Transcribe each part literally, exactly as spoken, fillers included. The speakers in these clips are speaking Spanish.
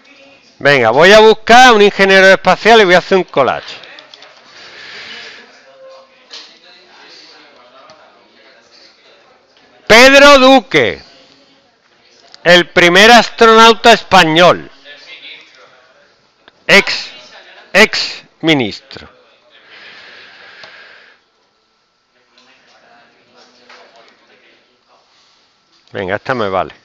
Venga, voy a buscar a un ingeniero espacial y voy a hacer un collage. Pedro Duque, el primer astronauta español, ex, ex ministro. Venga, esta me vale.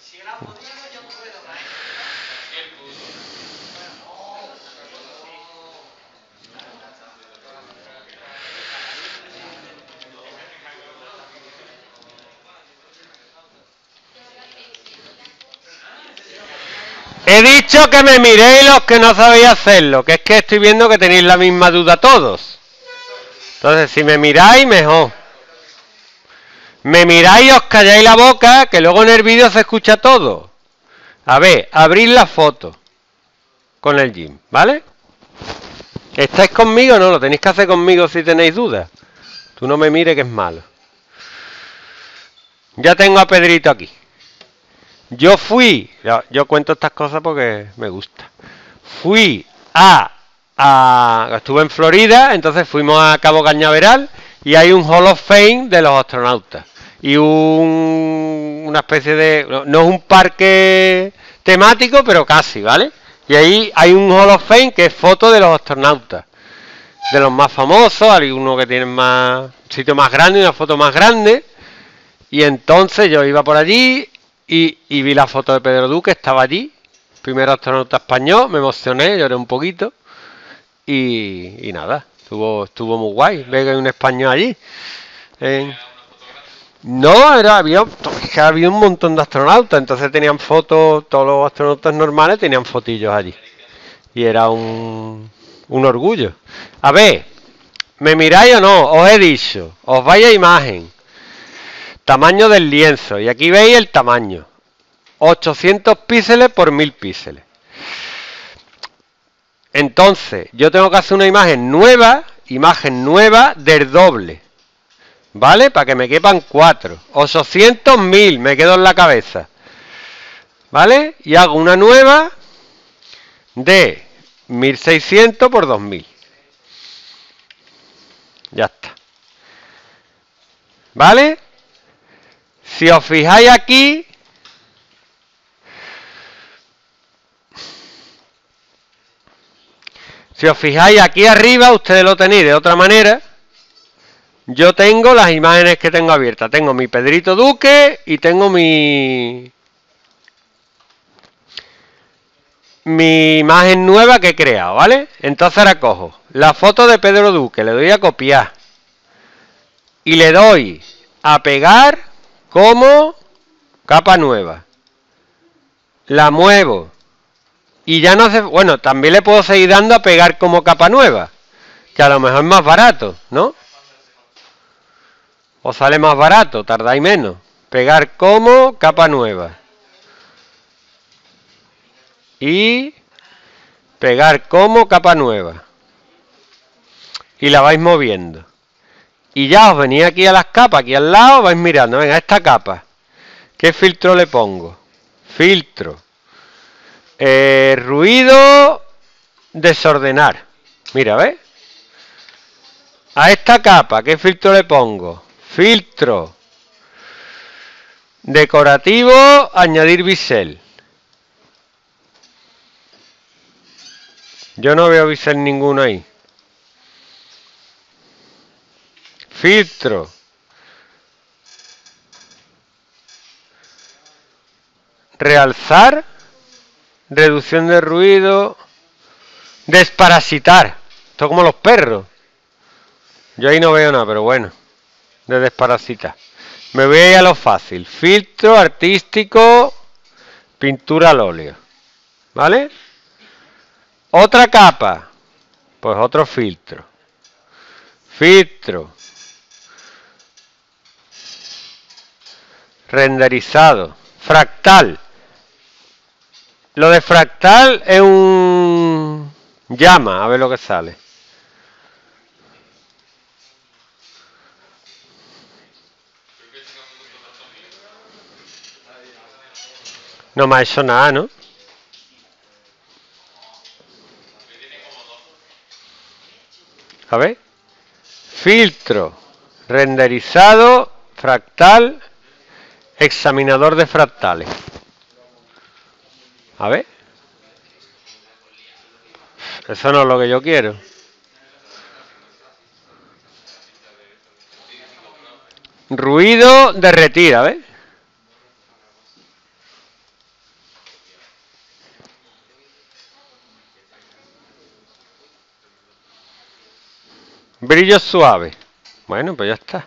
He dicho que me miréis los que no sabéis hacerlo, que es que estoy viendo que tenéis la misma duda todos. Entonces, si me miráis, mejor. Me miráis y os calláis la boca, que luego en el vídeo se escucha todo. A ver, abrid la foto con el Jim, ¿vale? ¿Estáis conmigo o no? Lo tenéis que hacer conmigo si tenéis dudas. Tú no me mires que es malo. Ya tengo a Pedrito aquí. Yo fui, yo, yo cuento estas cosas porque me gusta. Fui a, a, estuve en Florida, entonces fuimos a Cabo Cañaveral y hay un Hall of Fame de los astronautas. Y un, una especie de, no, no es un parque temático, pero casi, ¿vale? Y ahí hay un Hall of Fame que es foto de los astronautas. De los más famosos, hay uno que tiene más, un sitio más grande y una foto más grande. Y entonces yo iba por allí y, y vi la foto de Pedro Duque, estaba allí, primer astronauta español, me emocioné, lloré un poquito y, y nada, estuvo, estuvo muy guay, ve que hay un español allí. Eh, no, era, había, había un montón de astronautas, entonces tenían fotos, todos los astronautas normales tenían fotillos allí. Y era un, un orgullo. A ver, ¿me miráis o no? Os he dicho, os vaya imagen. Tamaño del lienzo, y aquí veis el tamaño, ochocientos píxeles por mil píxeles. Entonces, yo tengo que hacer una imagen nueva, imagen nueva del doble, ¿vale? Para que me quepan cuatro, ochocientos mil, me quedo en la cabeza, ¿vale? Y hago una nueva de mil seiscientos por dos mil. Ya está. ¿Vale? Si os fijáis aquí, si os fijáis aquí arriba, ustedes lo tenéis de otra manera. Yo tengo las imágenes que tengo abiertas. Tengo mi Pedrito Duque y tengo mi mi imagen nueva que he creado, ¿vale? Entonces ahora cojo la foto de Pedro Duque, le doy a copiar y le doy a pegar como capa nueva. La muevo y ya no hace... Bueno, también le puedo seguir dando a pegar como capa nueva, que a lo mejor es más barato, ¿no? O sale más barato, tardáis menos. Pegar como capa nueva. Y pegar como capa nueva. Y la vais moviendo. Y ya os venís aquí a las capas, aquí al lado, vais mirando. Venga, esta capa. ¿Qué filtro le pongo? Filtro. Eh, ruido. Desordenar. Mira, ¿ves? A esta capa, ¿qué filtro le pongo? Filtro. Decorativo. Añadir bisel. Yo no veo bisel ninguno ahí. Filtro. Realzar. Reducción de ruido. Desparasitar. Esto como los perros. Yo ahí no veo nada, pero bueno. De desparasitar. Me voy a ir a lo fácil. Filtro artístico. Pintura al óleo. ¿Vale? Otra capa. Pues otro filtro. Filtro. Renderizado. Fractal. Lo de fractal es un llama, a ver lo que sale. No me ha hecho nada, ¿no? A ver. Filtro. Renderizado. Fractal. Examinador de fractales. A ver. Eso no es lo que yo quiero. Ruido derretir, a ver. Brillo suave. Bueno, pues ya está.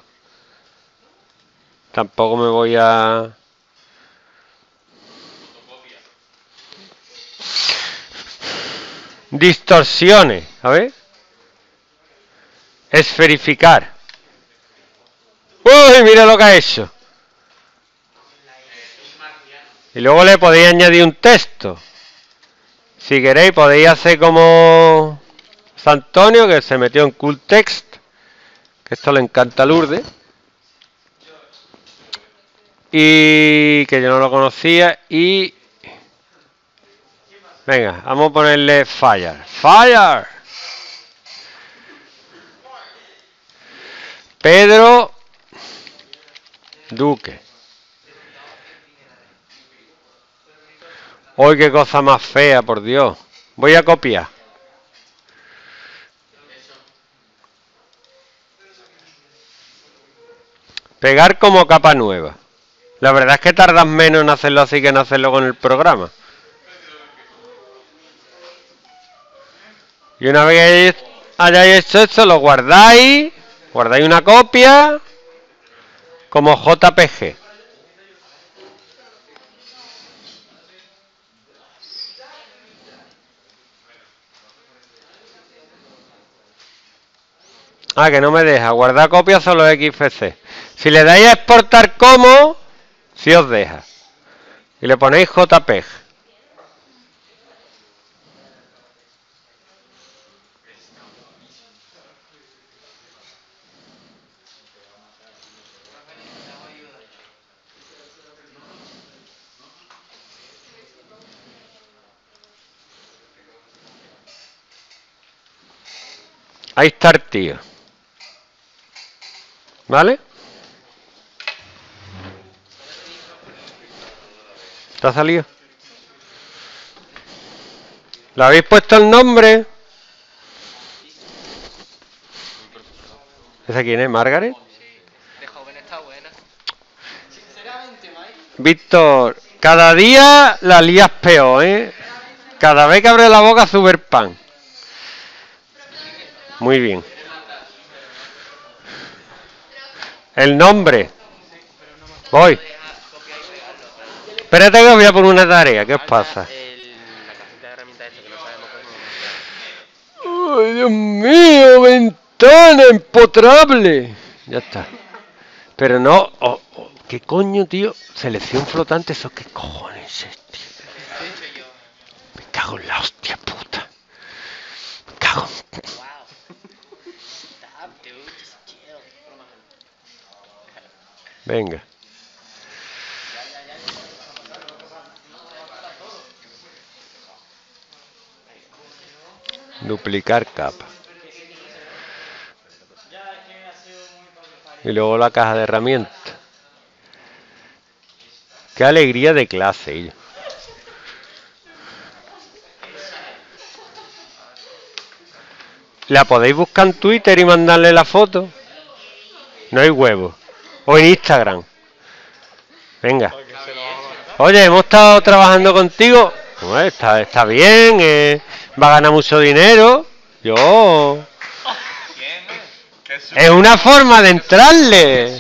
Tampoco me voy a... Distorsiones, a ver. Esferificar. ¡Uy! Mira lo que ha hecho. Y luego le podéis añadir un texto. Si queréis podéis hacer como San Antonio, que se metió en Cool Text, que esto le encanta a Lourdes, y que yo no lo conocía. Y venga, vamos a ponerle Fire. Fire. Pedro Duque. Hoy qué cosa más fea, por Dios. Voy a copiar. Pegar como capa nueva. La verdad es que tardas menos en hacerlo así que en hacerlo con el programa. Y una vez que hayáis hecho esto, lo guardáis. Guardáis una copia como J P G. Ah, que no me deja. Guardar copia solo X F C. Si le dais a exportar como, sí os deja. Y le ponéis J P G. Ahí está el tío. ¿Vale? ¿Te ha salido? ¿Le habéis puesto el nombre? ¿Esa quién es? ¿Margaret? De joven está buena. Víctor, cada día la lías peor, ¿eh? Cada vez que abre la boca sube el pan. Muy bien. El nombre. Voy. Espérate que voy a poner una tarea. ¿Qué os pasa? ¡Ay, Dios mío! ¡Ventana empotrable! Ya está. Pero no... Oh, oh, ¿qué coño, tío? Selección flotante. ¿Eso qué cojones es, tío? Me cago en la hostia puta. Me cago en... Venga. Duplicar capa. Y luego la caja de herramientas. Qué alegría de clase, ellos. ¿La podéis buscar en Twitter y mandarle la foto? No hay huevo. O en Instagram. Venga. Oye, hemos estado trabajando contigo. Bueno, está, está bien. Eh, va a ganar mucho dinero. Yo... Es una forma de entrarle.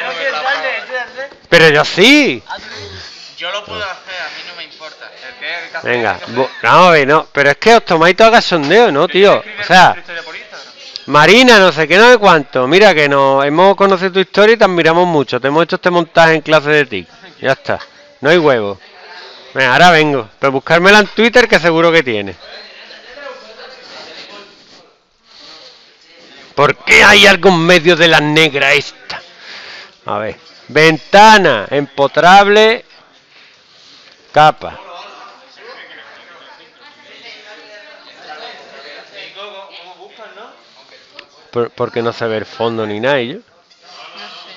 Pero yo sí. Yo lo puedo hacer, a mí no me importa. Venga, vamos a ver, no. Pero es que os tomáis todo a cachondeo, ¿no, tío? O sea, Marina, no sé qué, no sé cuánto. Mira que nos hemos conocido tu historia y te admiramos mucho. Te hemos hecho este montaje en clase de T I C. Ya está. No hay huevo. Venga, ahora vengo. Pero buscármela en Twitter que seguro que tiene. ¿Por qué hay algo en medio de la negra esta? A ver. Ventana empotrable. Capa. Por- porque no se ve el fondo ni nada, ¿y yo? No sé.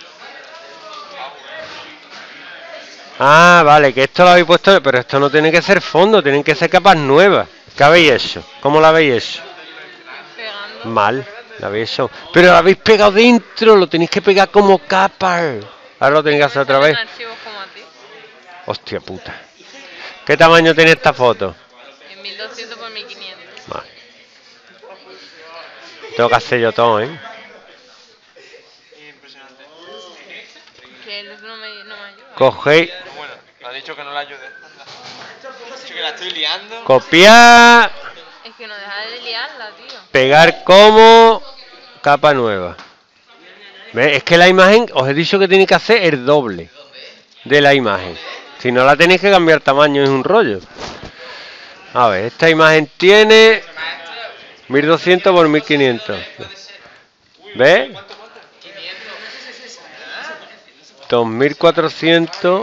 Ah, vale, que esto lo habéis puesto, pero esto no tiene que ser fondo, tienen que ser capas nuevas. ¿Qué habéis hecho? ¿Cómo lo habéis hecho? Pegando. Mal, lo habéis hecho. Pero lo habéis pegado dentro, lo tenéis que pegar como capas. Ahora lo tenéis que hacer otra vez. Salen archivos como a ti. Hostia puta. ¿Qué tamaño tiene esta foto? En mil doscientos por mil quinientos. Vale. Tengo que hacer yo todo, ¿eh? Impresionante. Que el otro no me, no me ayuda. Cogéis, Bueno, ha dicho que no la ayude. Ha dicho que la estoy liando. copiar, Es que no deja de liarla, tío. pegar como capa nueva. ¿Ves? Es que la imagen, os he dicho que tiene que hacer el doble de la imagen. Si no la tenéis que cambiar tamaño, es un rollo. A ver, esta imagen tiene mil doscientos por mil quinientos. ¿Ves? dos mil cuatrocientos.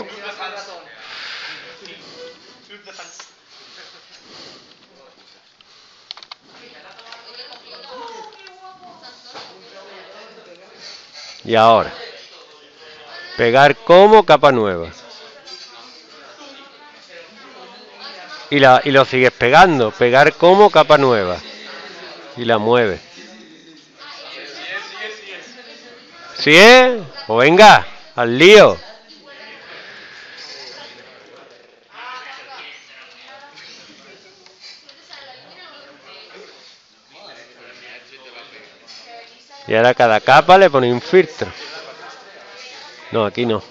Y ahora, pegar como capa nueva. Y, la, y lo sigues pegando, pegar como capa nueva. Y la mueve. ¿Sí es? Pues venga, al lío. Y ahora a cada capa le ponéis un filtro. No, aquí no.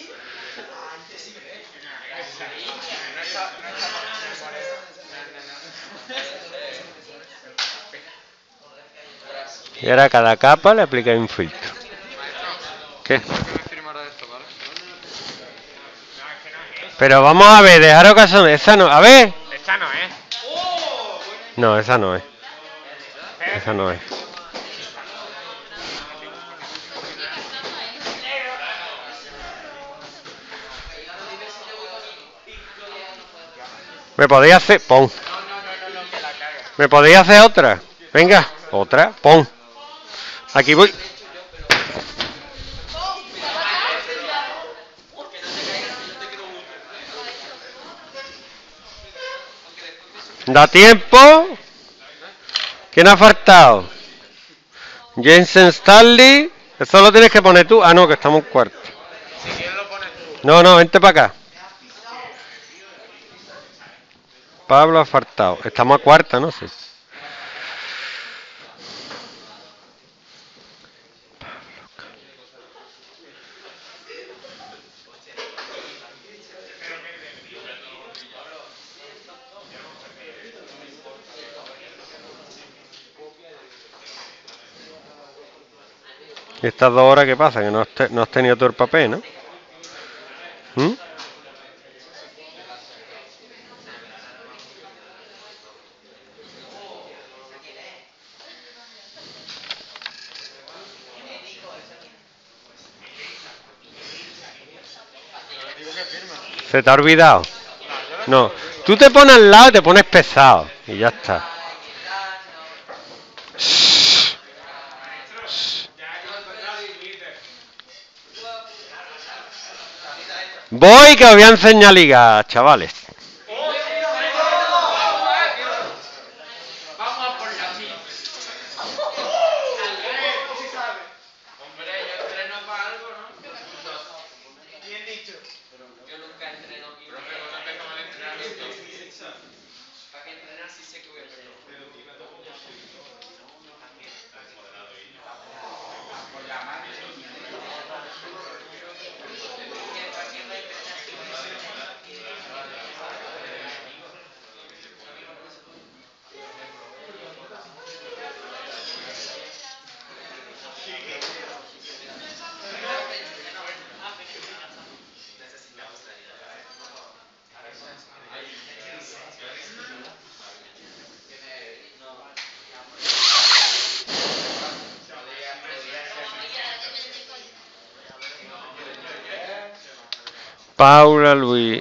Y ahora a cada capa le aplicáis un filtro. ¿Qué? Pero vamos a ver, dejar ocasión. Esa no. A ver. Esta no es. No, esa no es. Esa no es. ¿Me podéis hacer? Pon. ¿Me podéis hacer otra? Venga, otra, pon. Aquí voy. ¿Da tiempo? ¿Quién ha faltado? Jensen Stanley. Eso lo tienes que poner tú. Ah, no, que estamos en cuarto. Si quieres lo pones tú. No, no, vente para acá. Pablo ha faltado. Estamos a cuarta, no sé. ¿Y estas dos horas qué pasa? Que no has, te- no has tenido todo el papel, ¿no? ¿Mm? ¿Se te ha olvidado? No. Tú te pones al lado y te pones pesado. Y ya está. Shh. Shh. Voy que os voy a enseñar a ligar, chavales. Vamos a por la mía. Hombre, yo entreno para algo, ¿no? Bien dicho. Yo nunca entreno. Profe, ¿cuándo empezamos el entrenamiento? Para que entrenar sí sé que voy a entrenar. Por la madre. Paula Luis.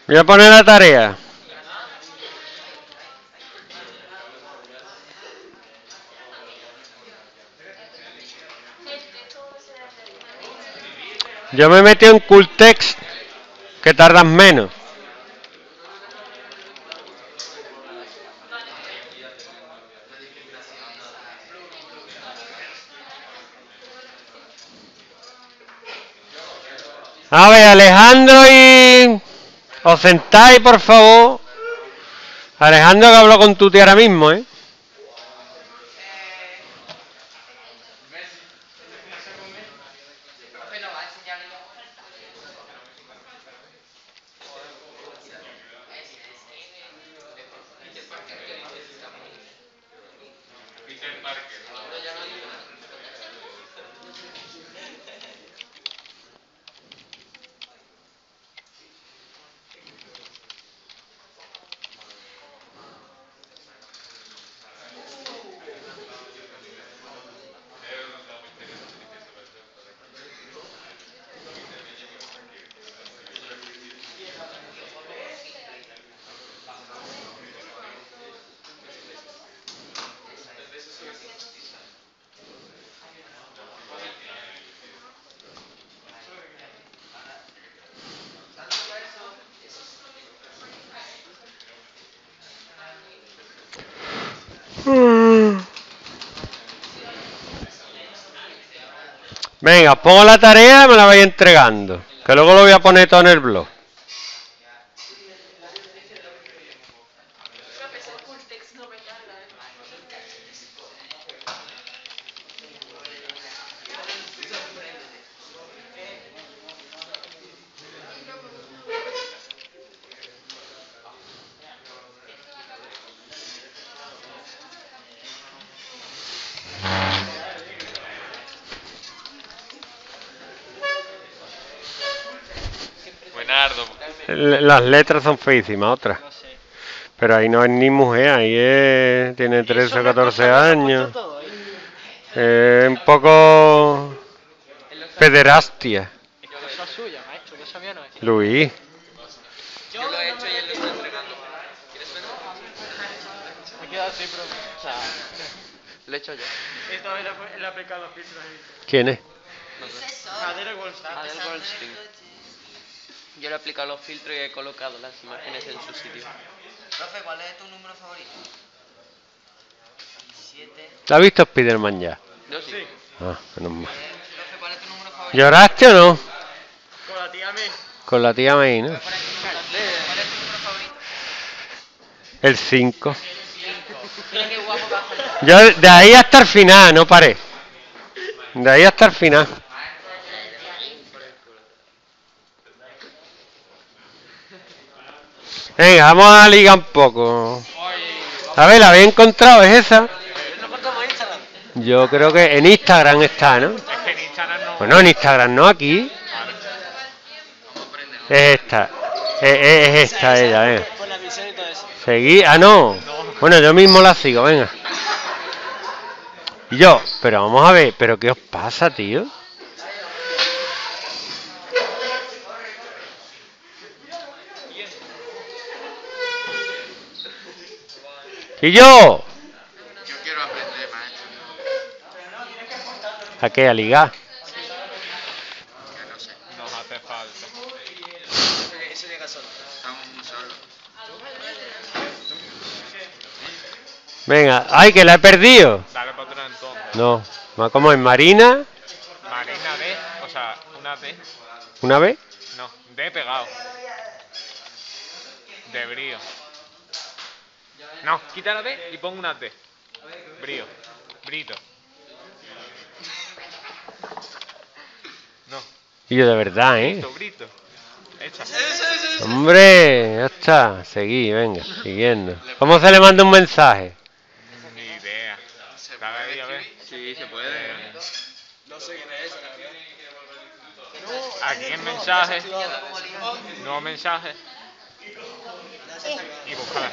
Voy a poner la tarea. Yo me metí en Cultext, que tardas menos. A ver, Alejandro y... Os sentáis, por favor. Alejandro, que hablo con tu tía ahora mismo, ¿eh? Venga, os pongo la tarea y me la vais entregando. Que luego lo voy a poner todo en el blog. Las letras son feísimas, otras. Pero ahí no es ni mujer, ahí es, tiene trece o catorce años. Es un poco pederastia. Luis. Yo lo he hecho y él lo está entregando. ¿Quieres verlo? Me queda así, pero... O sea... Lo he hecho yo. Esto es la aplicado los filtros. ¿Quién es? Adel Goldstein. Adel Goldstein. Yo le he aplicado los filtros y he colocado las imágenes en su sitio. Profe, ¿cuál es tu número favorito? diecisiete. ¿Te has visto Spiderman ya? Yo sí. Ah, menos mal. Profe, ¿cuál es tu número favorito? ¿Lloraste o no? Con la tía May. Con la tía May, ¿no? ¿Cuál es tu número favorito? El cinco. Mira qué guapo va a salir. Yo de ahí hasta el final, no paré. De ahí hasta el final. Venga, vamos a ligar un poco. A ver, ¿la habéis encontrado? ¿Es esa? Yo creo que en Instagram está, ¿no? Bueno, en Instagram no, aquí. Es esta. Es, es, es esta ella, venga. Seguí. Ah, no. Bueno, yo mismo la sigo, venga. Y yo, pero vamos a ver, ¿pero qué os pasa, tío? ¿Y yo? Yo quiero aprender, maestro. ¿A qué? ¿A ligar? Que no sé. Nos hace falta. Eso llega solo. Estamos muy solos. Venga, ¡ay, que la he perdido! Dale para atrás entonces. No, ¿cómo es? ¿Marina? Marina D, o sea, una D. ¿Una vez? No, D pegado. De brío. No, quita la D y pon una D. Brío. Brito. No, Y yo de verdad, ¿eh? brito, brito. Hecha. Hombre, ya está. Seguí, venga, siguiendo. ¿Cómo se le manda un mensaje? Ni idea. Cada día, a ver. Sí, se puede. Eh, No sé quién es esa. aquí en mensajes. Nuevo mensaje. Y buscar.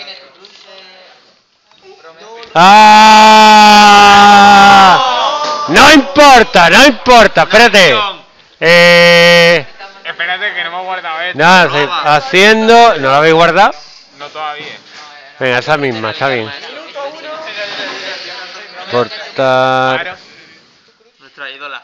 ¡Ah! No importa, no importa, espérate. Eh, Espérate que no hemos guardado esto. Nada, se- haciendo... ¿No lo habéis guardado? No todavía. Venga, esa misma, está bien. Minuto uno. Cortar... Claro. Nuestra ídola.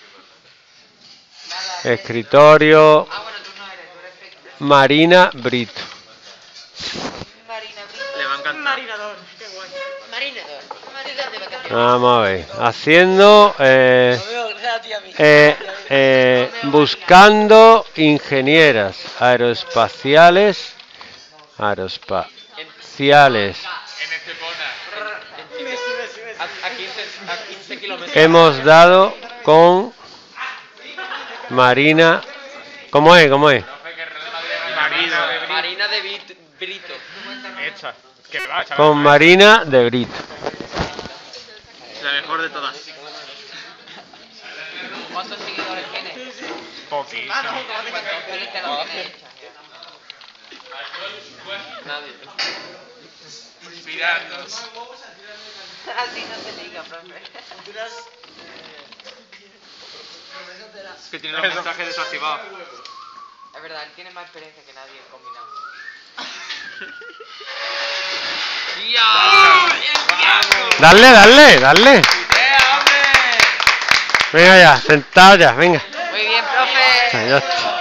Escritorio... Ah, bueno, tú no eres, tú eres fake. Marina Brito. Marina Brito. Le va a encantar. Marinador, qué guay. Marinador. Marinador de vacaciones. Vamos a ver. Haciendo... Eh, Lo veo gratis a mí. eh, eh, buscando ingenieras aeroespaciales... Aeroespaciales. En Estepona. A, a quince, a quince kilómetros. Hemos dado con... Marina... ¿Cómo es? ¿Cómo es? Marina de Brito. Marina de Bit- Brito. Esta. Que va, chaval. Con Marina de Brito. La mejor de todas. ¿Cuántos seguidores tienes? Poquísimo. ¿Cuántos seguidores lo tienes? Nadie. Inspirarnos. Así no se liga, profe. Es que tiene los mensajes desactivados. Es verdad, él tiene más experiencia que nadie combinado. Dale, dale, dale. Venga ya, sentado ya, venga. Muy bien, profe. Ya está.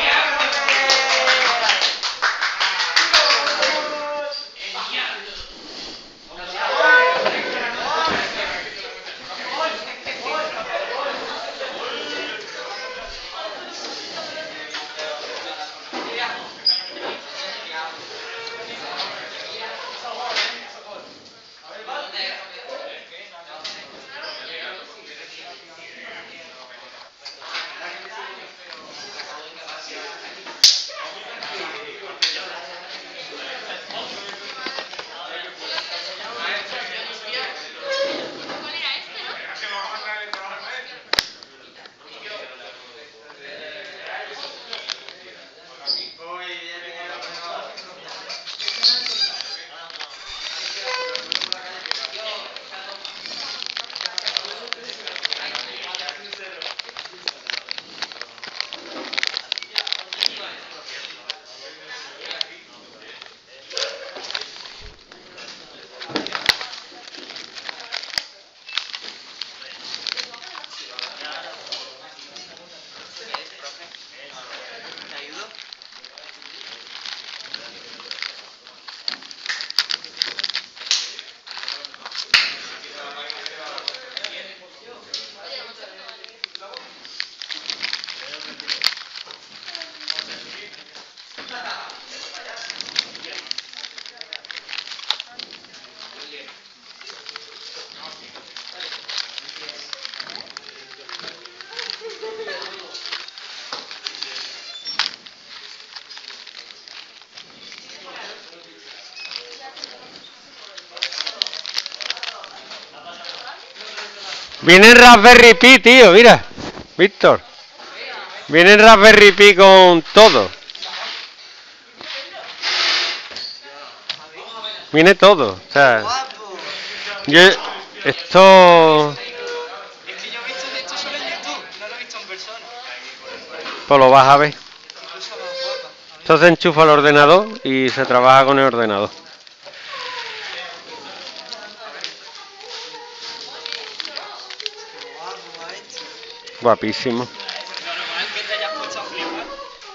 Viene el Raspberry Pi, tío, mira. Víctor. Viene el Raspberry Pi con todo. Viene todo. O sea, yo esto... Es que yo he visto de esto solo en YouTube. No lo he visto en persona. Pues lo vas a ver. Incluso más guapa. Esto se enchufa al ordenador y se trabaja con el ordenador. Guapísimo. Normal que te hayas puesto a flipar.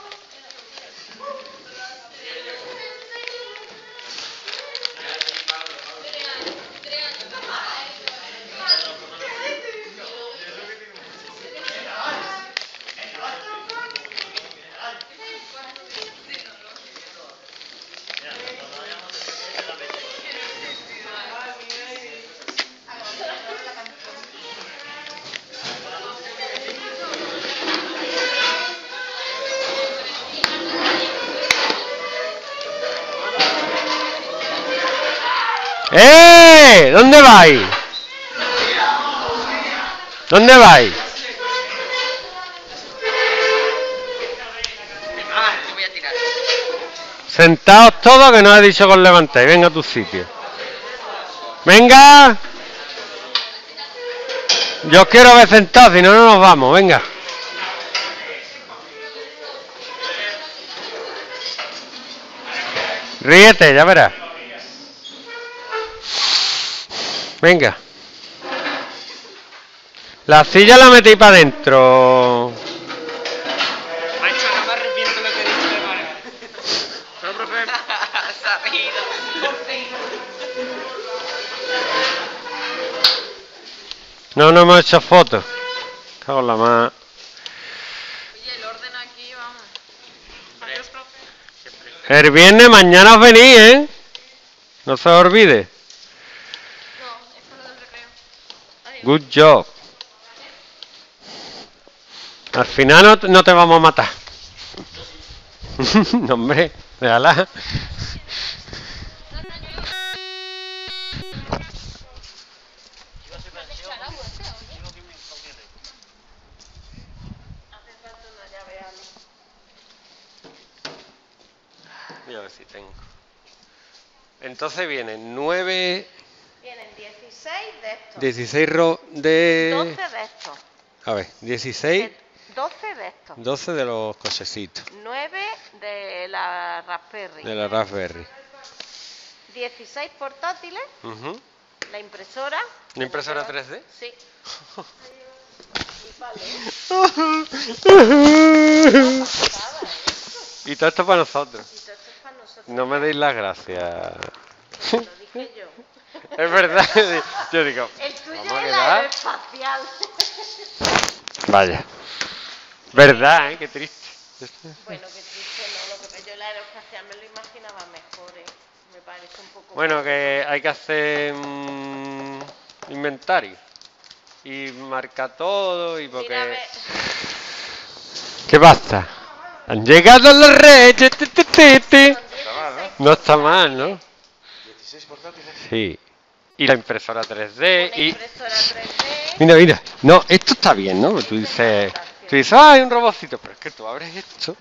¡Eh! ¿Dónde vais? ¿Dónde vais? Ah, te voy a tirar. Sentaos todos que no he dicho que os levantéis. Venga a tu sitio. ¡Venga! Yo os quiero ver sentados, si no, no nos vamos. Venga. Ríete, ya verás. Venga. La silla la metí para adentro. Macho, no me arrepiento lo que he dicho de Mario. Pero, profe. Se ha reído. Por fin. No, no hemos hecho fotos. Cago en la más. Oye, el orden aquí, vamos. Adiós, profe. El viernes mañana os venís, ¿eh? No se os olvide. No, es para lo del recreo. Adiós. Good job. Al final no, no te vamos a matar. No, hombre, déjala. Voy a ver si tengo. Entonces vienen nueve, Vienen dieciséis de estos. dieciséis ro de... doce de estos. A ver, dieciséis, doce de estos. doce de los cochecitos. nueve de la Raspberry. De la Raspberry. dieciséis portátiles. Ujú. La impresora. ¿Una impresora tres D? Sí. Y vale. Y todo esto para nosotros. Y todo esto es para nosotros. No me deis las gracias. Lo dije yo. Es verdad. Yo digo, El tuyo vamos a es quedar. aeroespacial. Vaya. Verdad, ¿eh? Qué triste. Bueno, que triste, no. Lo que yo el aeroespacial me lo imaginaba mejor, ¿eh? Me parece un poco... Bueno, que hay que hacer mm, inventario. Y marca todo y Mira, a porque... ver, ¿Qué pasa? Han llegado los reyes. ti, ti, ti, ti. No está mal, ¿no? dieciséis portátiles. Sí. Y la impresora tres D una y... impresora tres D. Mira, mira. No, esto está bien, ¿no? Tú dices... Tú dices, ¡ah, hay un robotcito! Pero es que tú abres esto...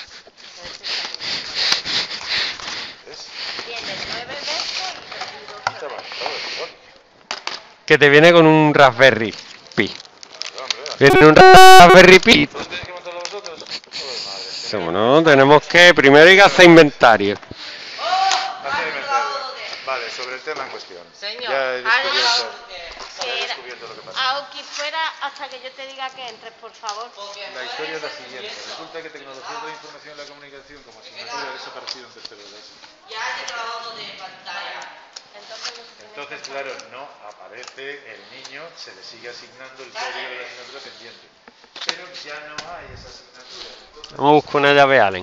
Tiene nueve de estos y doce de estos. Que te viene con un Raspberry Pi. Viene un Raspberry Pi. ¿Los tenéis que montarlo vosotros? Joder, madre. Bueno, tenemos que... Primero hay que hacer inventario. Hacer inventario. Vale, sobre el tema en cuestión. Señor, Ya he ha descubierto, llegado- ya he Era- descubierto lo que pasa. Aoki, fuera hasta que yo te diga que entres, por favor. La historia es la siguiente. Resulta que tecnología de la información y la comunicación como asignatura ha desaparecido en tercero de eso. Ya ha llegado de pantalla. Entonces, no se tiene Entonces, que- claro, no aparece el niño, se le sigue asignando el código de la asignatura pendiente. Pero ya no hay esa asignatura. Entonces, Vamos a buscar una llave Allen.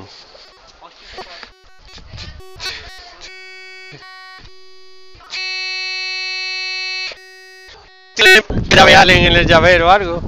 ¿Tiene llave Allen en el llavero o algo?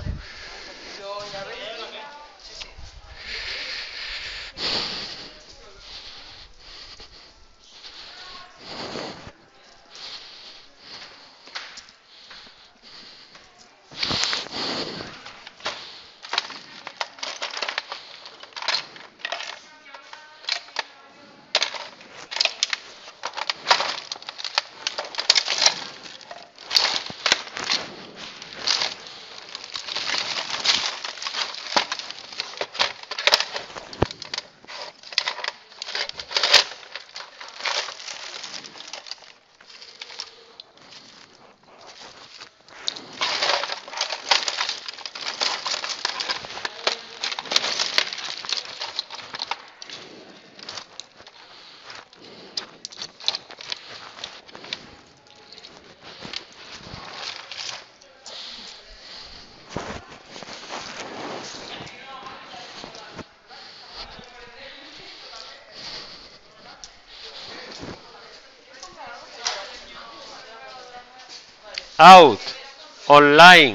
Out. Online.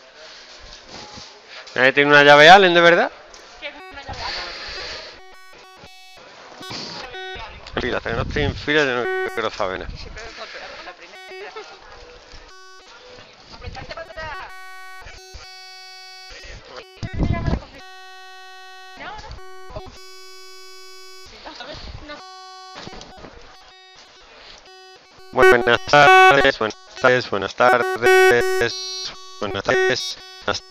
¿Nadie tiene una llave Allen de verdad? Fila, hasta que no estoy en fila yo no quiero saber nada. Buenas tardes, buenas tardes, buenas tardes, buenas tardes, buenas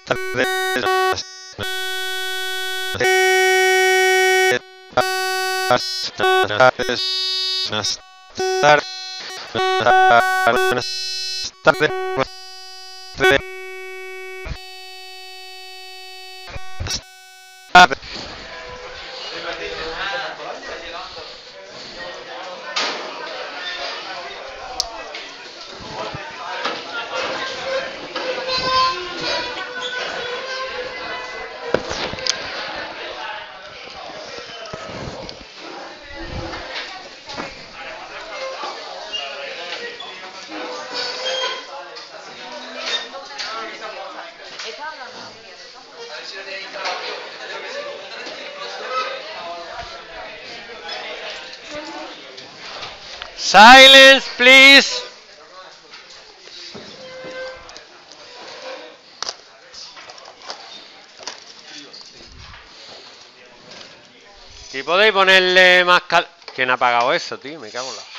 tardes, buenas tardes, buenas tardes, buenas tardes, buenas tardes. Silence, please. Si podéis ponerle más cal... ¿Quién ha apagado eso, tío? Me cago en la...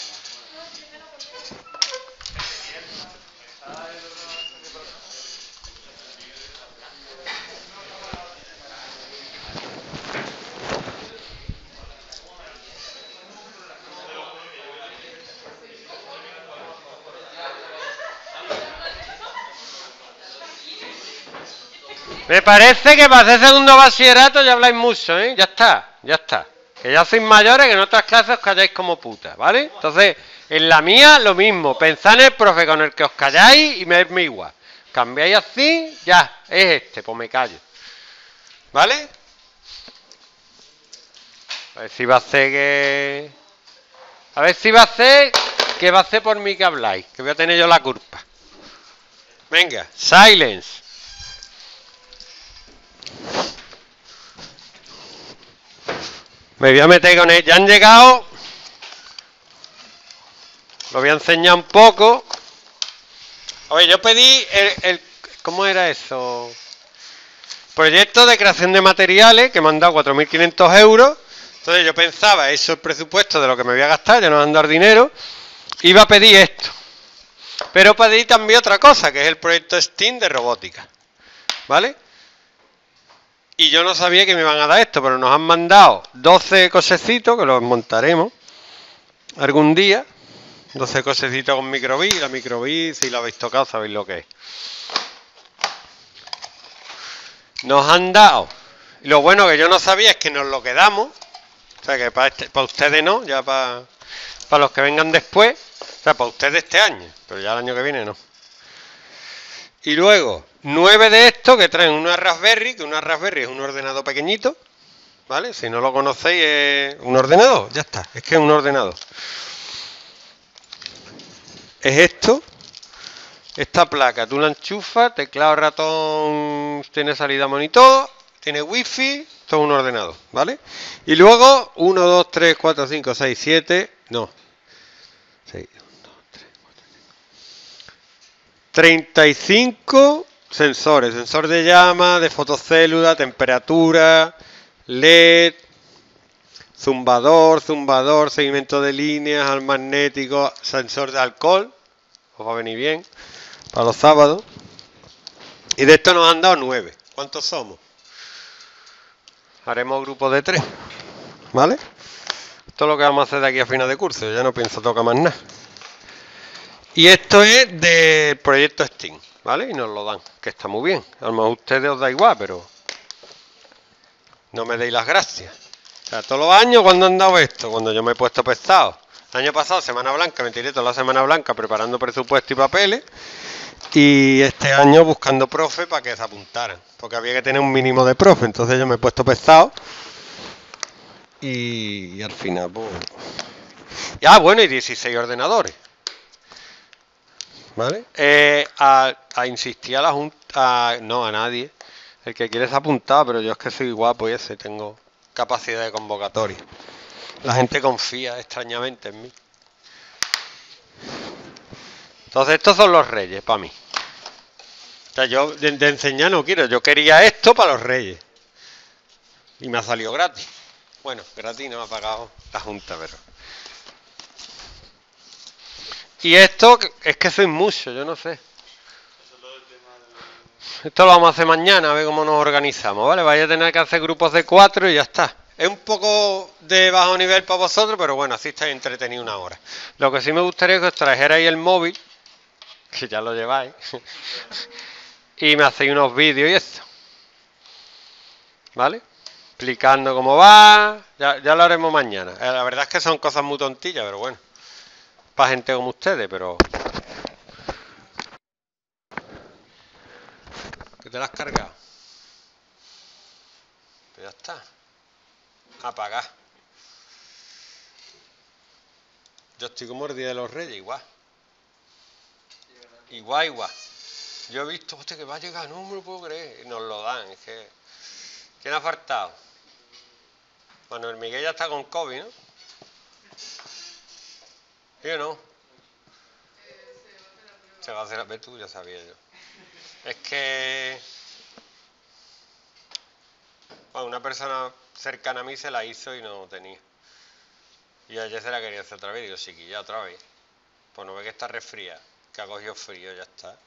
Me parece que para hacer segundo bachillerato ya habláis mucho, ¿eh? Ya está, ya está. Que ya sois mayores, que en otras clases os calláis como puta, ¿vale? Entonces, en la mía lo mismo. Pensad en el profe con el que os calláis y me es igual. Cambiáis así, ya, es este, pues me callo. ¿Vale? A ver si va a hacer que... A ver si va a hacer que va a hacer por mí que habláis, que voy a tener yo la culpa. Venga, silence. Me voy a meter con él. Ya han llegado. Lo voy a enseñar un poco. Oye, yo pedí el, el... ¿Cómo era eso? Proyecto de creación de materiales que me han dado cuatro mil quinientos euros. Entonces yo pensaba, eso es el presupuesto de lo que me voy a gastar, ya no me han dado dinero. Iba a pedir esto. Pero pedí también otra cosa, que es el proyecto STEAM de robótica. ¿Vale? Y yo no sabía que me iban a dar esto, pero nos han mandado doce cosecitos, que los montaremos algún día. doce cosecitos con microbit. La microbit, si lo habéis tocado, sabéis lo que es. Nos han dado. Y lo bueno que yo no sabía es que nos lo quedamos. O sea, que para, este, para ustedes no, ya para, para los que vengan después. O sea, para ustedes este año, pero ya el año que viene no. Y luego, nueve de estos que traen una Raspberry, que una Raspberry es un ordenador pequeñito, ¿vale? Si no lo conocéis, es un ordenador, ya está, es que es un ordenador. Es esto, esta placa, tú la enchufas, teclado, ratón, tiene salida monitor, tiene wifi, todo un ordenador, ¿vale? Y luego, uno, dos, tres, cuatro, cinco, seis, siete, no, seis. treinta y cinco sensores, sensor de llama, de fotocélula, temperatura, L E D, zumbador, zumbador, seguimiento de líneas, al magnético, sensor de alcohol, os va a venir bien para los sábados. Y de esto nos han dado nueve. ¿Cuántos somos? Haremos grupos de tres, ¿vale? Esto es lo que vamos a hacer de aquí a final de curso, ya no pienso tocar más nada. Y esto es del proyecto STEAM, ¿vale? Y nos lo dan, que está muy bien. A lo mejor a ustedes os da igual, pero no me deis las gracias. O sea, todos los años, ¿cuándo han dado esto? Cuando yo me he puesto pesado. El año pasado, Semana Blanca, me tiré toda la Semana Blanca preparando presupuesto y papeles. Y este año buscando profe para que se apuntaran. Porque había que tener un mínimo de profe. Entonces yo me he puesto pesado. Y, y al final, pues... Ah, bueno, y dieciséis ordenadores. ¿Vale? Eh, a, a insistir a la junta, a, no a nadie, el que quiere se ha apuntado, pero yo es que soy guapo y ese, tengo capacidad de convocatoria. La gente confía extrañamente en mí. Entonces estos son los reyes para mí. O sea, yo de, de enseñar no quiero, yo quería esto para los reyes. Y me ha salido gratis. Bueno, gratis no me ha pagado la junta, pero... Y esto es que sois mucho, yo no sé. Esto lo vamos a hacer mañana, a ver cómo nos organizamos, ¿vale? Vais a tener que hacer grupos de cuatro y ya está. Es un poco de bajo nivel para vosotros, pero bueno, así estáis entretenidos una hora. Lo que sí me gustaría es que os trajerais el móvil, que ya lo lleváis, y me hacéis unos vídeos y eso. ¿Vale? Explicando cómo va, ya, ya lo haremos mañana. Eh, la verdad es que son cosas muy tontillas, pero bueno, para gente como ustedes, pero... ¿Que te la has cargado? Pues ya está. Apagar. Yo estoy como el Día de los Reyes, igual. Igual, igual. Yo he visto, hostia, que va a llegar, no me lo puedo creer. Y nos lo dan, es que... ¿Quién ha faltado? Manuel Miguel ya está con COVID, ¿no? ¿Sí o no? Se va a hacer a ver tú, ya sabía yo. Es que... Bueno, una persona cercana a mí se la hizo y no tenía. Y ayer se la quería hacer otra vez. Digo, chiquilla, otra vez. Pues no ve que está resfriada, que ha cogido frío, ya está.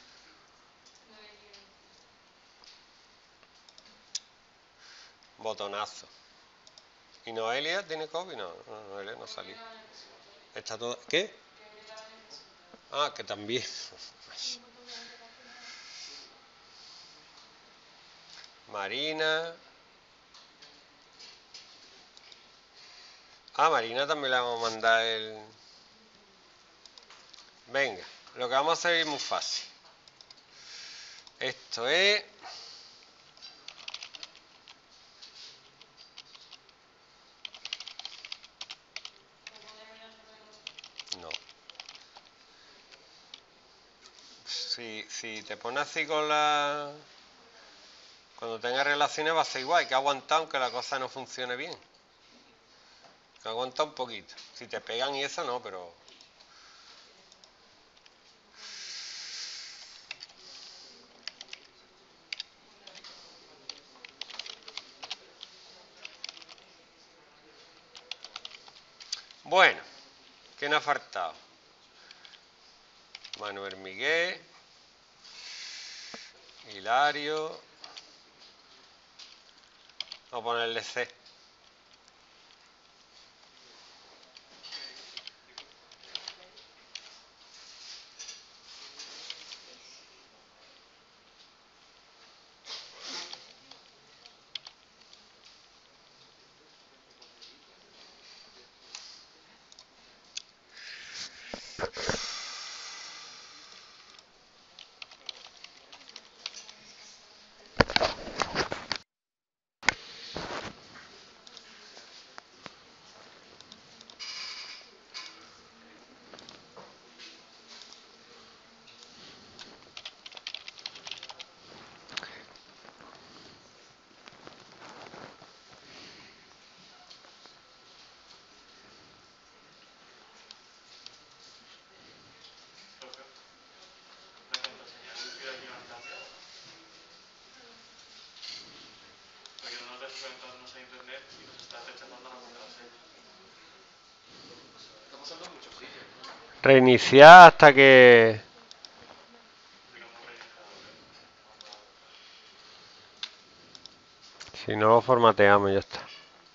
Botonazo. ¿Y Noelia tiene COVID? No, no, Noelia no salió. Está todo... ¿Qué? Ah, que también. Marina. Ah, Marina también le vamos a mandar el... Venga, lo que vamos a hacer es muy fácil. Esto es... No. Si, si te pones así con la... Cuando tengas relaciones va a ser igual, hay que aguantar aunque la cosa no funcione bien. Hay que aguantar un poquito. Si te pegan y eso no, pero... Bueno, ¿quién ha faltado? Manuel Miguel, Hilario, vamos a ponerle C. Reiniciar hasta que... Si no lo formateamos, ya está.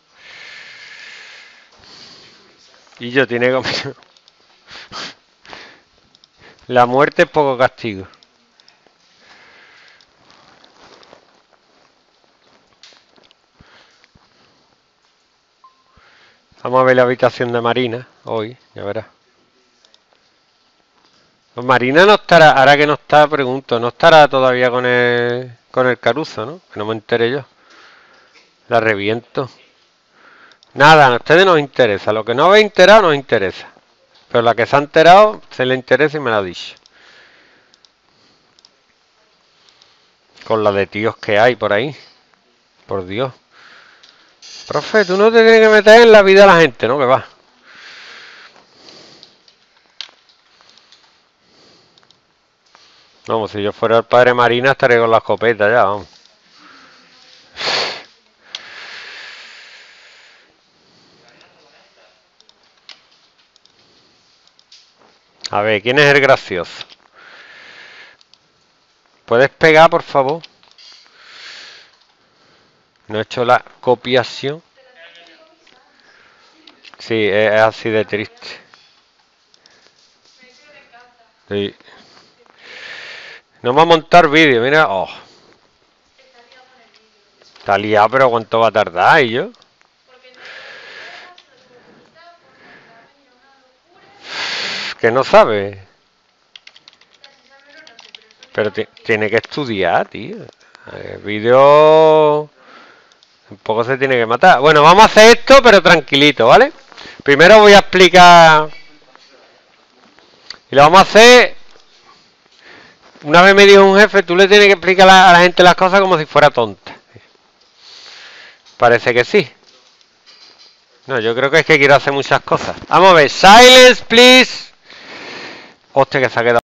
Y yo tiene como... La muerte es poco castigo. Vamos a ver la habitación de Marina hoy, ya verás. Pues Marina no estará, ahora que no está, pregunto, no estará todavía con el, con el Caruso, ¿no? Que no me enteré yo. La reviento. Nada, a ustedes nos interesa. Lo que no habéis enterado nos interesa. Pero la que se ha enterado, se le interesa y me lo ha dicho. Con la de tíos que hay por ahí. Por Dios. Profe, tú no te tienes que meter en la vida de la gente, ¿no? Que va. Vamos, si yo fuera el padre Marina estaría con la escopeta ya, vamos. A ver, ¿quién es el gracioso? ¿Puedes pegar, por favor? No he hecho la copiación. Sí, es, es así de triste. Sí. No me va a montar vídeo, mira. Oh. Está liado, pero ¿cuánto va a tardar? ¿Y yo? Que no sabe. Pero tiene que estudiar, tío. El vídeo un poco se tiene que matar. Bueno, vamos a hacer esto, pero tranquilito, ¿vale? Primero voy a explicar. Y lo vamos a hacer. Una vez me dijo un jefe, tú le tienes que explicar a la gente las cosas como si fuera tonta. Parece que sí. No, yo creo que es que quiero hacer muchas cosas. Vamos a ver. Silence, please. Hostia, que se ha quedado.